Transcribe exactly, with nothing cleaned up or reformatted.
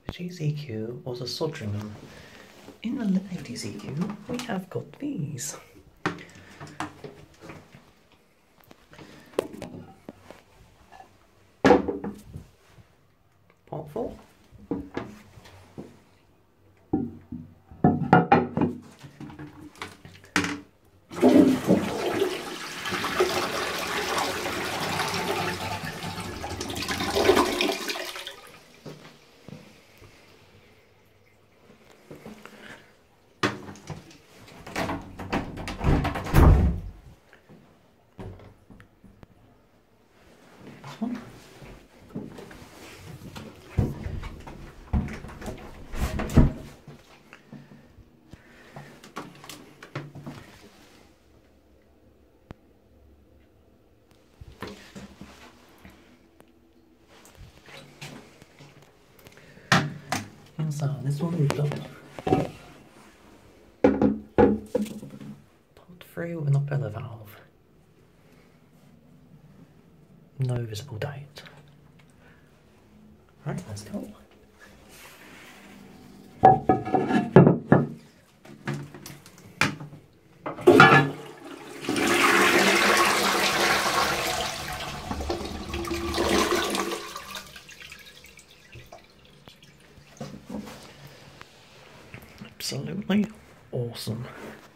The G C Q was a Sodringham. In the ladies' E Q, we have got these. Part four. One. And so this one we've got pumped through with a propeller valve. No visible date. Right, let's go. Absolutely awesome.